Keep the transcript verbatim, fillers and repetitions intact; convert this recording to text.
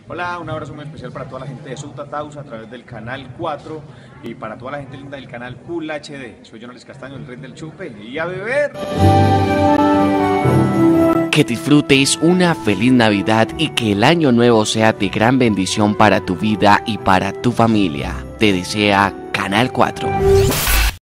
Hola, un abrazo muy especial para toda la gente de Sutatausa a través del canal cuatro y para toda la gente linda del canal Full H D. Soy Jonoles Castaño, el rey del chupe, y a beber. Que disfrutes una feliz Navidad y que el año nuevo sea de gran bendición para tu vida y para tu familia. Te desea Canal cuatro.